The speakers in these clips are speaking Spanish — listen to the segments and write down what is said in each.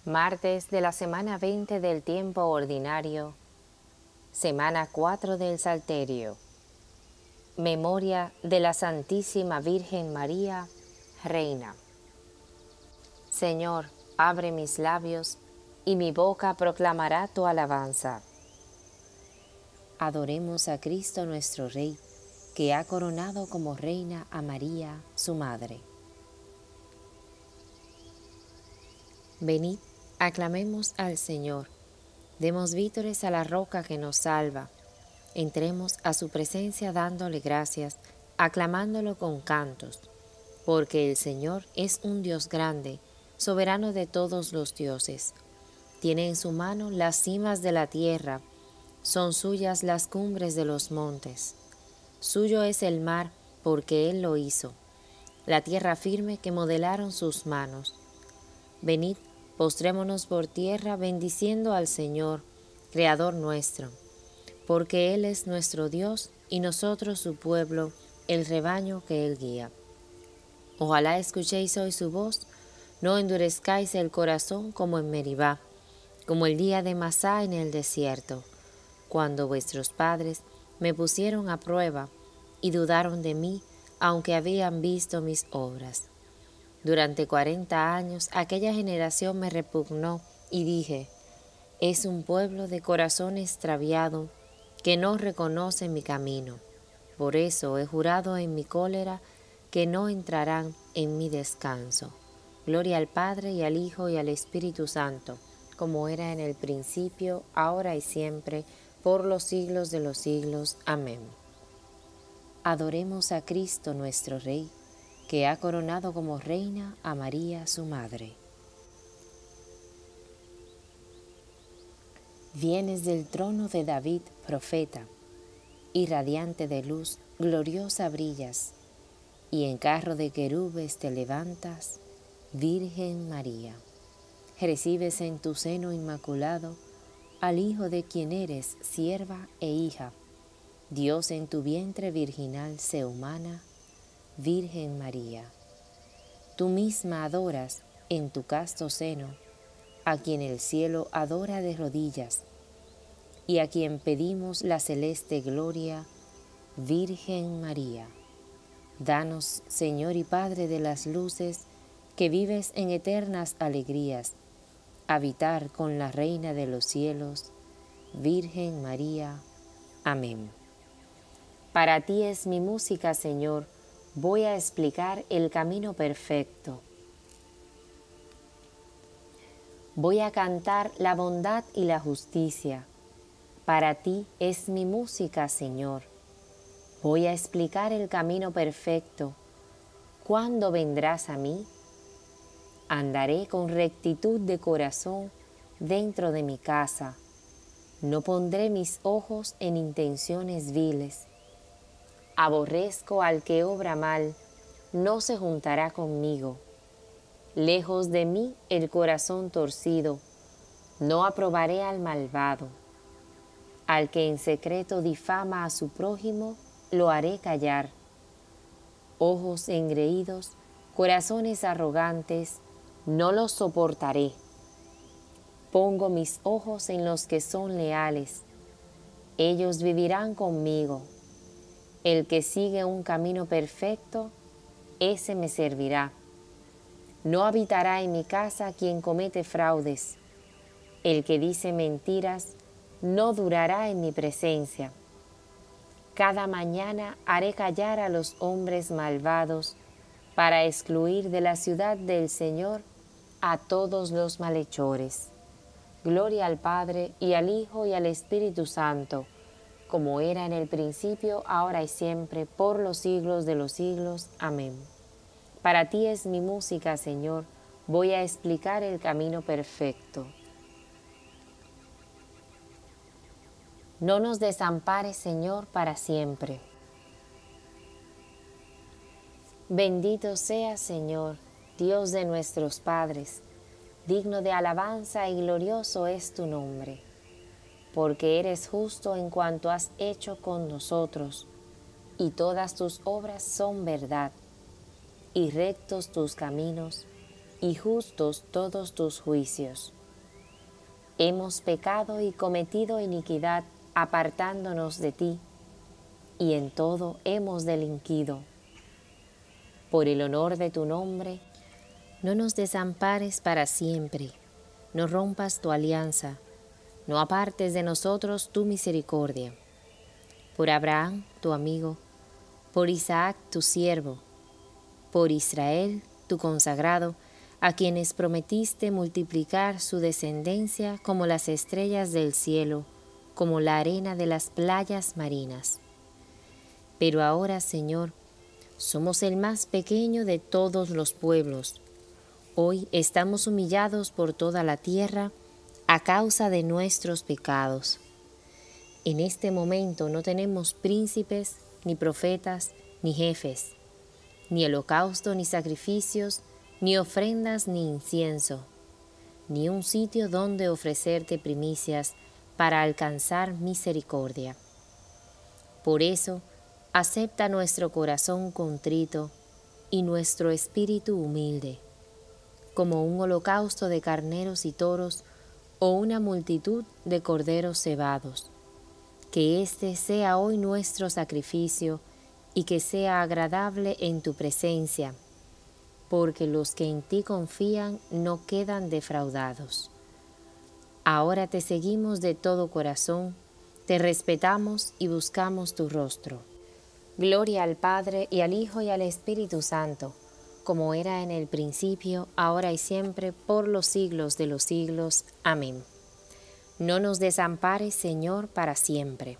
Martes de la semana 20 del tiempo ordinario, semana 4 del Salterio. Memoria de la Santísima Virgen María, Reina. Señor, abre mis labios, y mi boca proclamará tu alabanza. Adoremos a Cristo nuestro Rey, que ha coronado como Reina a María, su Madre. Venid, aclamemos al Señor, demos vítores a la roca que nos salva. Entremos a su presencia dándole gracias, aclamándolo con cantos, porque el Señor es un Dios grande, soberano de todos los dioses. Tiene en su mano las cimas de la tierra, son suyas las cumbres de los montes. Suyo es el mar, porque Él lo hizo, la tierra firme que modelaron sus manos. Venid, postrémonos por tierra bendiciendo al Señor, Creador nuestro, porque Él es nuestro Dios y nosotros su pueblo, el rebaño que Él guía. Ojalá escuchéis hoy su voz, no endurezcáis el corazón como en Meribá, como el día de Masá en el desierto, cuando vuestros padres me pusieron a prueba y dudaron de mí, aunque habían visto mis obras. Durante 40 años aquella generación me repugnó y dije, es un pueblo de corazón extraviado que no reconoce mi camino. Por eso he jurado en mi cólera que no entrarán en mi descanso. Gloria al Padre y al Hijo y al Espíritu Santo, como era en el principio, ahora y siempre, por los siglos de los siglos. Amén. Adoremos a Cristo nuestro Rey, que ha coronado como Reina a María su Madre. Vienes del trono de David, profeta, y radiante de luz, gloriosa brillas, y en carro de querubes te levantas, Virgen María. Recibes en tu seno inmaculado al Hijo de quien eres sierva e hija. Dios en tu vientre virginal se humana, Virgen María. Tú misma adoras en tu casto seno a quien el cielo adora de rodillas y a quien pedimos la celeste gloria, Virgen María. Danos, Señor y Padre de las luces, que vives en eternas alegrías, habitar con la Reina de los cielos, Virgen María. Amén. Para ti es mi música, Señor, voy a explicar el camino perfecto. Voy a cantar la bondad y la justicia. Para ti es mi música, Señor. Voy a explicar el camino perfecto. ¿Cuándo vendrás a mí? Andaré con rectitud de corazón dentro de mi casa. No pondré mis ojos en intenciones viles. Aborrezco al que obra mal, no se juntará conmigo. Lejos de mí el corazón torcido, no aprobaré al malvado. Al que en secreto difama a su prójimo, lo haré callar. Ojos engreídos, corazones arrogantes, no los soportaré. Pongo mis ojos en los que son leales. Ellos vivirán conmigo. El que sigue un camino perfecto, ese me servirá. No habitará en mi casa quien comete fraudes. El que dice mentiras, no durará en mi presencia. Cada mañana haré callar a los hombres malvados para excluir de la ciudad del Señor a todos los malhechores. Gloria al Padre y al Hijo y al Espíritu Santo, como era en el principio, ahora y siempre, por los siglos de los siglos. Amén. Para ti es mi música, Señor, voy a explicar el camino perfecto. No nos desampares, Señor, para siempre. Bendito seas, Señor, Dios de nuestros padres, digno de alabanza y glorioso es tu nombre, porque eres justo en cuanto has hecho con nosotros, y todas tus obras son verdad, y rectos tus caminos, y justos todos tus juicios. Hemos pecado y cometido iniquidad apartándonos de ti, y en todo hemos delinquido. Por el honor de tu nombre, no nos desampares para siempre, no rompas tu alianza, no apartes de nosotros tu misericordia. Por Abraham, tu amigo, por Isaac, tu siervo, por Israel, tu consagrado, a quienes prometiste multiplicar su descendencia como las estrellas del cielo, como la arena de las playas marinas. Pero ahora, Señor, somos el más pequeño de todos los pueblos. Hoy estamos humillados por toda la tierra a causa de nuestros pecados. En este momento no tenemos príncipes, ni profetas, ni jefes, ni holocausto, ni sacrificios, ni ofrendas, ni incienso, ni un sitio donde ofrecerte primicias para alcanzar misericordia. Por eso, acepta nuestro corazón contrito y nuestro espíritu humilde, como un holocausto de carneros y toros o una multitud de corderos cebados. Que este sea hoy nuestro sacrificio y que sea agradable en tu presencia, porque los que en ti confían no quedan defraudados. Ahora te seguimos de todo corazón, te respetamos y buscamos tu rostro. Gloria al Padre, y al Hijo, y al Espíritu Santo, como era en el principio, ahora y siempre, por los siglos de los siglos. Amén. No nos desampares, Señor, para siempre.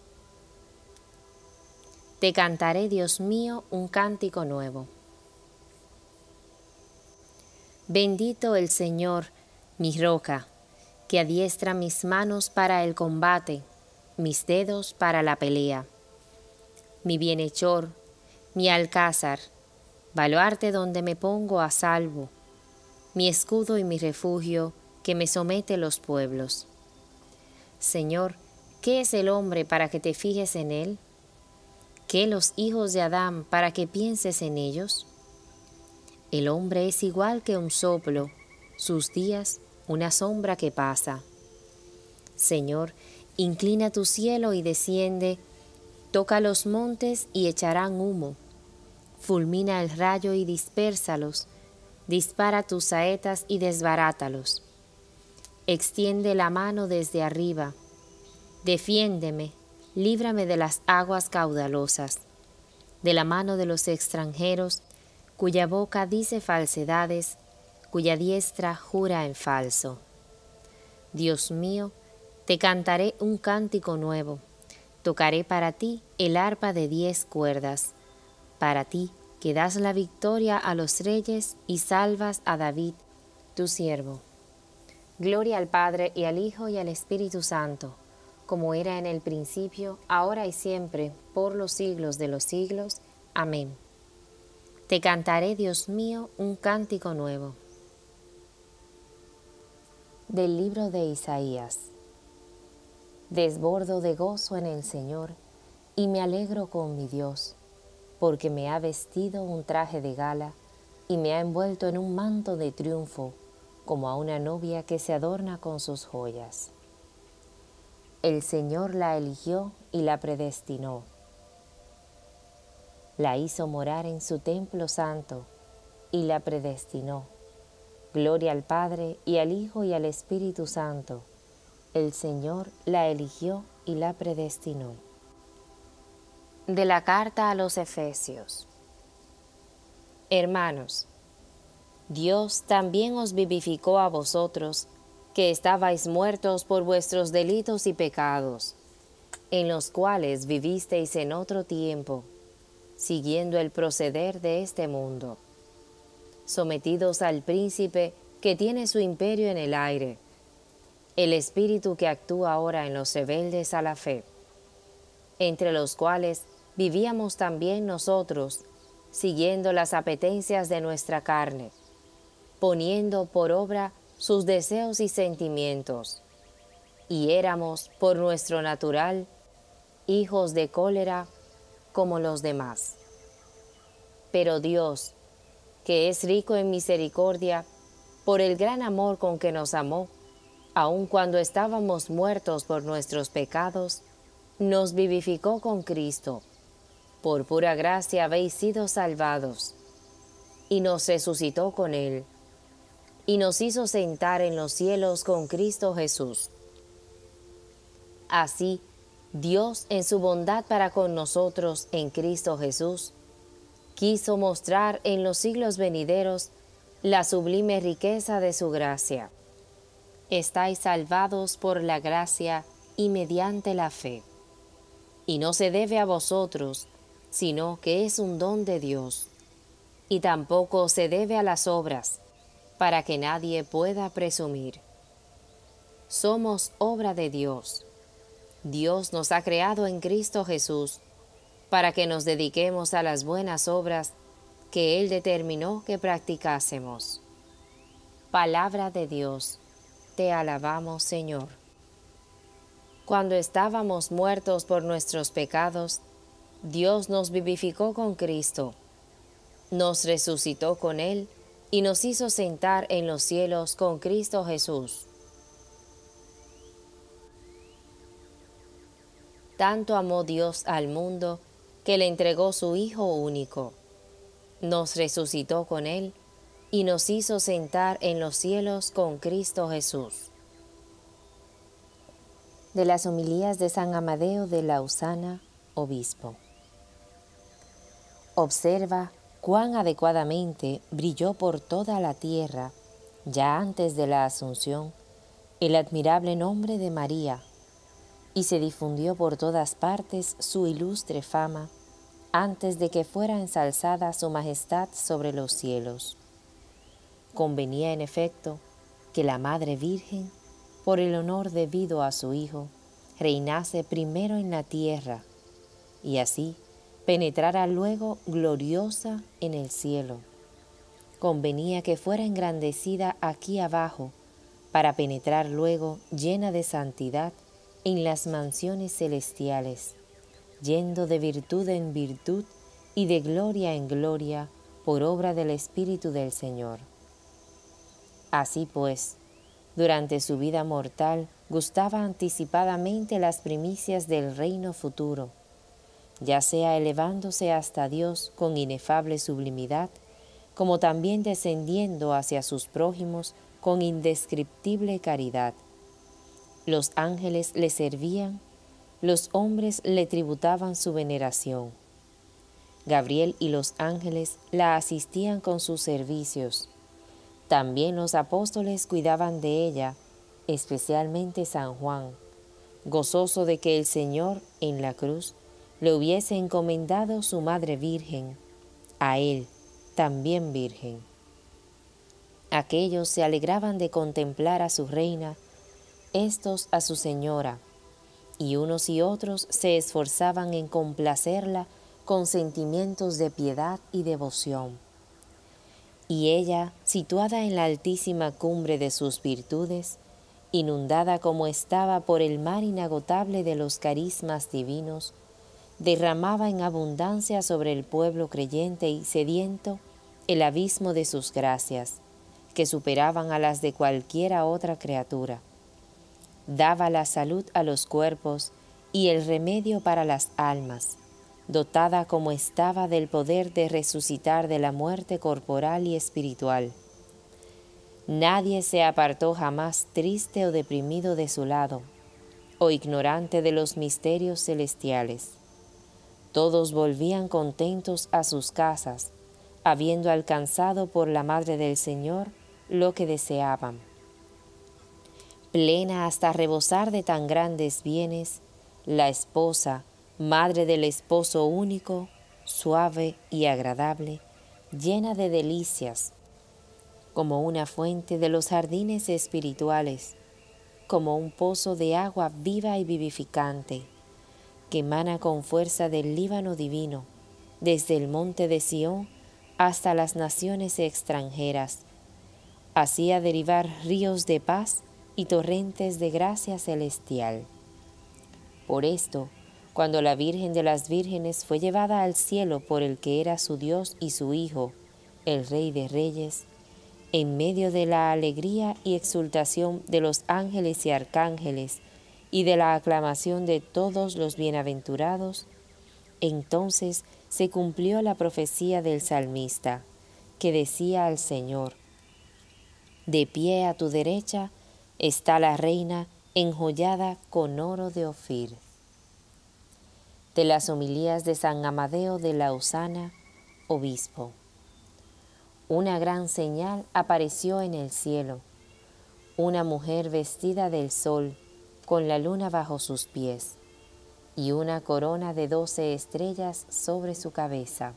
Te cantaré, Dios mío, un cántico nuevo. Bendito el Señor, mi roca, que adiestra mis manos para el combate, mis dedos para la pelea. Mi bienhechor, mi alcázar, baluarte donde me pongo a salvo, mi escudo y mi refugio, que me somete los pueblos. Señor, ¿qué es el hombre para que te fijes en él? ¿Qué los hijos de Adán para que pienses en ellos? El hombre es igual que un soplo, sus días una sombra que pasa. Señor, inclina tu cielo y desciende, toca los montes y echarán humo. Fulmina el rayo y dispérsalos, dispara tus saetas y desbarátalos. Extiende la mano desde arriba, defiéndeme, líbrame de las aguas caudalosas, de la mano de los extranjeros, cuya boca dice falsedades, cuya diestra jura en falso. Dios mío, te cantaré un cántico nuevo, tocaré para ti el arpa de 10 cuerdas, para ti que das la victoria a los reyes y salvas a David, tu siervo. Gloria al Padre, y al Hijo, y al Espíritu Santo, como era en el principio, ahora y siempre, por los siglos de los siglos. Amén. Te cantaré, Dios mío, un cántico nuevo. Del libro de Isaías. Desbordo de gozo en el Señor, y me alegro con mi Dios, porque me ha vestido un traje de gala, y me ha envuelto en un manto de triunfo, como a una novia que se adorna con sus joyas. El Señor la eligió y la predestinó. La hizo morar en su templo santo y la predestinó. Gloria al Padre, y al Hijo, y al Espíritu Santo. El Señor la eligió y la predestinó. De la carta a los Efesios. Hermanos, Dios también os vivificó a vosotros, que estabais muertos por vuestros delitos y pecados, en los cuales vivisteis en otro tiempo, siguiendo el proceder de este mundo, sometidos al príncipe que tiene su imperio en el aire, el espíritu que actúa ahora en los rebeldes a la fe, entre los cuales vivíamos también nosotros, siguiendo las apetencias de nuestra carne, poniendo por obra sus deseos y sentimientos, y éramos, por nuestro natural, hijos de cólera como los demás. Pero Dios, que es rico en misericordia, por el gran amor con que nos amó, aun cuando estábamos muertos por nuestros pecados, nos vivificó con Cristo. Por pura gracia habéis sido salvados, y nos resucitó con Él, y nos hizo sentar en los cielos con Cristo Jesús. Así, Dios, en su bondad para con nosotros en Cristo Jesús, quiso mostrar en los siglos venideros la sublime riqueza de su gracia. Estáis salvados por la gracia y mediante la fe. Y no se debe a vosotros, sino que es un don de Dios. Y tampoco se debe a las obras, para que nadie pueda presumir. Somos obra de Dios. Dios nos ha creado en Cristo Jesús, para que nos dediquemos a las buenas obras que Él determinó que practicásemos. Palabra de Dios, te alabamos, Señor. Cuando estábamos muertos por nuestros pecados, Dios nos vivificó con Cristo, nos resucitó con Él y nos hizo sentar en los cielos con Cristo Jesús. Tanto amó Dios al mundo que le entregó su Hijo único. Nos resucitó con Él y nos hizo sentar en los cielos con Cristo Jesús. De las homilías de San Amadeo de Lausana, obispo. Observa cuán adecuadamente brilló por toda la tierra, ya antes de la Asunción, el admirable nombre de María, y se difundió por todas partes su ilustre fama, antes de que fuera ensalzada su majestad sobre los cielos. Convenía, en efecto, que la Madre Virgen, por el honor debido a su Hijo, reinase primero en la tierra, y así penetrara luego gloriosa en el cielo. Convenía que fuera engrandecida aquí abajo, para penetrar luego llena de santidad en las mansiones celestiales, yendo de virtud en virtud y de gloria en gloria por obra del Espíritu del Señor. Así pues, durante su vida mortal gustaba anticipadamente las primicias del reino futuro, ya sea elevándose hasta Dios con inefable sublimidad, como también descendiendo hacia sus prójimos con indescriptible caridad. Los ángeles le servían, los hombres le tributaban su veneración. Gabriel y los ángeles la asistían con sus servicios. También los apóstoles cuidaban de ella, especialmente San Juan, gozoso de que el Señor en la cruz le hubiese encomendado su Madre Virgen, a él también virgen. Aquellos se alegraban de contemplar a su reina, estos a su señora, y unos y otros se esforzaban en complacerla con sentimientos de piedad y devoción. Y ella, situada en la altísima cumbre de sus virtudes, inundada como estaba por el mar inagotable de los carismas divinos, derramaba en abundancia sobre el pueblo creyente y sediento el abismo de sus gracias, que superaban a las de cualquiera otra criatura. Daba la salud a los cuerpos y el remedio para las almas, dotada como estaba del poder de resucitar de la muerte corporal y espiritual. Nadie se apartó jamás triste o deprimido de su lado, o ignorante de los misterios celestiales. Todos volvían contentos a sus casas, habiendo alcanzado por la Madre del Señor lo que deseaban. Plena hasta rebosar de tan grandes bienes, la esposa, madre del esposo único, suave y agradable, llena de delicias, como una fuente de los jardines espirituales, como un pozo de agua viva y vivificante, que emana con fuerza del Líbano divino, desde el monte de Sión hasta las naciones extranjeras. Hacía derivar ríos de paz y torrentes de gracia celestial. Por esto, cuando la Virgen de las Vírgenes fue llevada al cielo por el que era su Dios y su Hijo, el Rey de Reyes, en medio de la alegría y exultación de los ángeles y arcángeles y de la aclamación de todos los bienaventurados, entonces se cumplió la profecía del salmista, que decía al Señor: de pie a tu derecha está la reina enjollada con oro de Ofir. De las homilías de San Amadeo de Lausana, obispo. Una gran señal apareció en el cielo, una mujer vestida del sol, con la luna bajo sus pies, y una corona de 12 estrellas sobre su cabeza.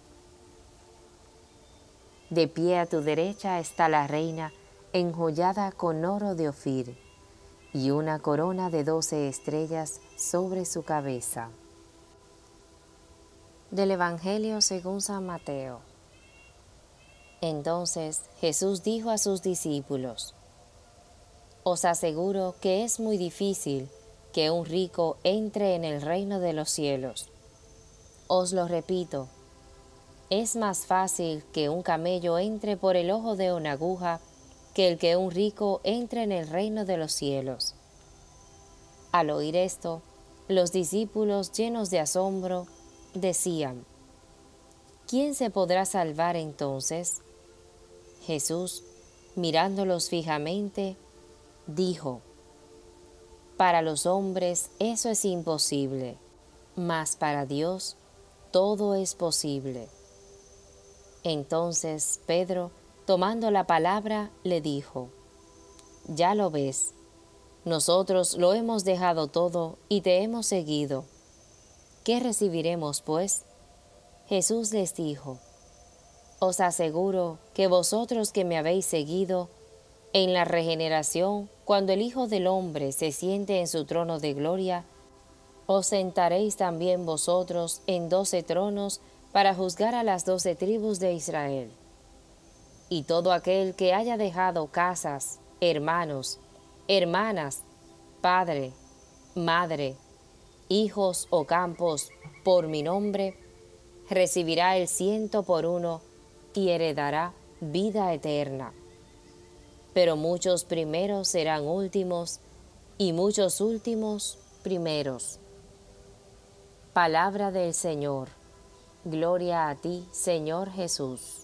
De pie a tu derecha está la reina, enjollada con oro de Ofir, y una corona de 12 estrellas sobre su cabeza. Del Evangelio según San Mateo. Entonces Jesús dijo a sus discípulos: os aseguro que es muy difícil que un rico entre en el reino de los cielos. Os lo repito, es más fácil que un camello entre por el ojo de una aguja que el que un rico entre en el reino de los cielos. Al oír esto, los discípulos, llenos de asombro, decían: ¿quién se podrá salvar entonces? Jesús, mirándolos fijamente, dijo: para los hombres eso es imposible, mas para Dios todo es posible. Entonces Pedro, tomando la palabra, le dijo: ya lo ves, nosotros lo hemos dejado todo y te hemos seguido. ¿Qué recibiremos, pues? Jesús les dijo: os aseguro que vosotros que me habéis seguido, en la regeneración, cuando el Hijo del Hombre se siente en su trono de gloria, os sentaréis también vosotros en 12 tronos para juzgar a las 12 tribus de Israel. Y todo aquel que haya dejado casas, hermanos, hermanas, padre, madre, hijos o campos, por mi nombre, recibirá el 100 por 1 y heredará vida eterna. Pero muchos primeros serán últimos, y muchos últimos primeros. Palabra del Señor. Gloria a ti, Señor Jesús.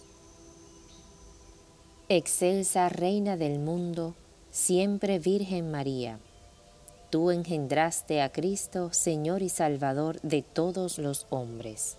Excelsa Reina del mundo, siempre Virgen María, tú engendraste a Cristo, Señor y Salvador de todos los hombres.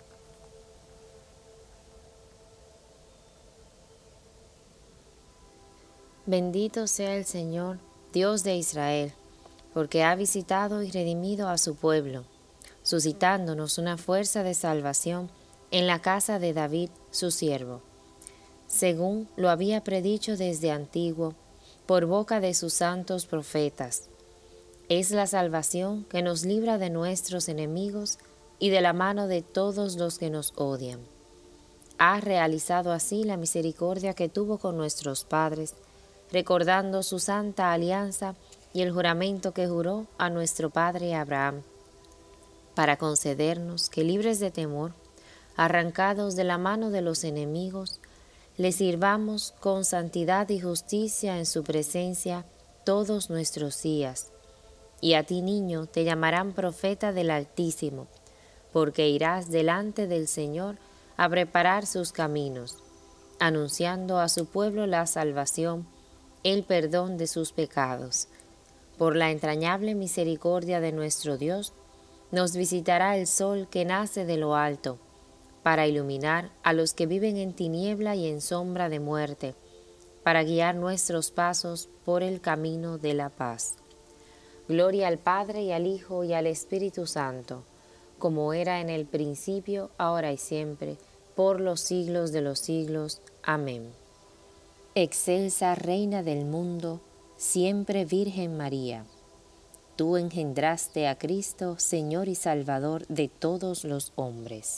Bendito sea el Señor, Dios de Israel, porque ha visitado y redimido a su pueblo, suscitándonos una fuerza de salvación en la casa de David, su siervo, según lo había predicho desde antiguo, por boca de sus santos profetas. Es la salvación que nos libra de nuestros enemigos y de la mano de todos los que nos odian. Ha realizado así la misericordia que tuvo con nuestros padres, recordando su santa alianza y el juramento que juró a nuestro padre Abraham, para concedernos que, libres de temor, arrancados de la mano de los enemigos, le sirvamos con santidad y justicia en su presencia todos nuestros días. Y a ti, niño, te llamarán profeta del Altísimo, porque irás delante del Señor a preparar sus caminos, anunciando a su pueblo la salvación, el perdón de sus pecados. Por la entrañable misericordia de nuestro Dios, nos visitará el sol que nace de lo alto, para iluminar a los que viven en tiniebla y en sombra de muerte, para guiar nuestros pasos por el camino de la paz. Gloria al Padre y al Hijo y al Espíritu Santo, como era en el principio, ahora y siempre, por los siglos de los siglos. Amén. Excelsa Reina del mundo, siempre Virgen María, tú engendraste a Cristo, Señor y Salvador de todos los hombres.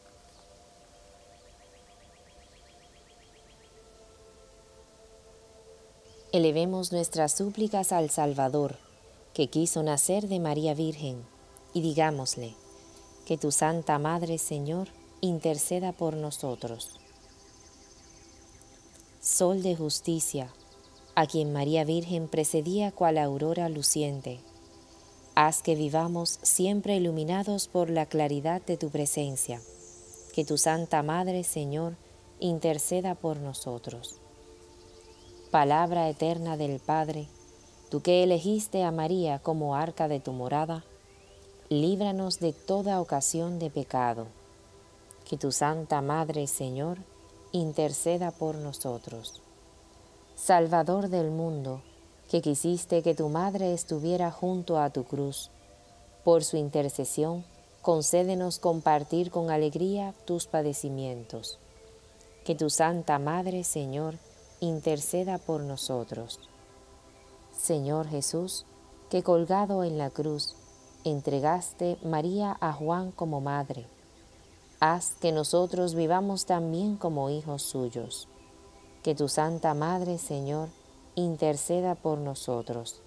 Elevemos nuestras súplicas al Salvador, que quiso nacer de María Virgen, y digámosle: que tu Santa Madre, Señor, interceda por nosotros. Sol de justicia, a quien María Virgen precedía cual aurora luciente, haz que vivamos siempre iluminados por la claridad de tu presencia. Que tu Santa Madre, Señor, interceda por nosotros. Palabra eterna del Padre, tú que elegiste a María como arca de tu morada, líbranos de toda ocasión de pecado. Que tu Santa Madre, Señor, interceda por nosotros. Salvador del mundo, que quisiste que tu Madre estuviera junto a tu cruz, por su intercesión, concédenos compartir con alegría tus padecimientos. Que tu Santa Madre, Señor, interceda por nosotros. Señor Jesús, que colgado en la cruz, entregaste María a Juan como madre, haz que nosotros vivamos también como hijos suyos. Que tu Santa Madre, Señor, interceda por nosotros.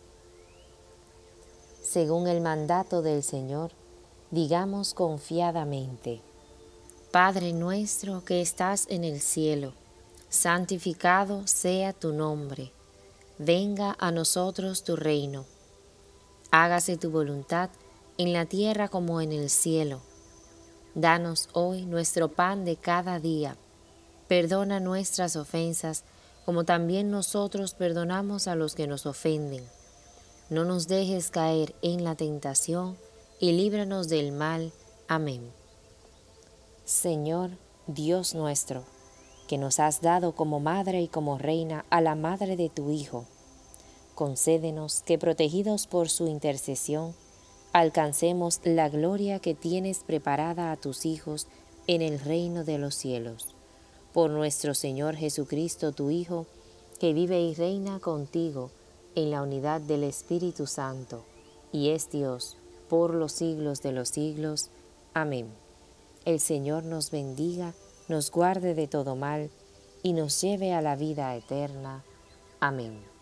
Según el mandato del Señor, digamos confiadamente: Padre nuestro que estás en el cielo, santificado sea tu nombre. Venga a nosotros tu reino. Hágase tu voluntad en la tierra como en el cielo. Danos hoy nuestro pan de cada día. Perdona nuestras ofensas, como también nosotros perdonamos a los que nos ofenden. No nos dejes caer en la tentación, y líbranos del mal. Amén. Señor, Dios nuestro, que nos has dado como madre y como reina a la madre de tu Hijo, concédenos que, protegidos por su intercesión, alcancemos la gloria que tienes preparada a tus hijos en el reino de los cielos. Por nuestro Señor Jesucristo, tu Hijo, que vive y reina contigo en la unidad del Espíritu Santo, y es Dios por los siglos de los siglos. Amén. El Señor nos bendiga, nos guarde de todo mal, y nos lleve a la vida eterna. Amén.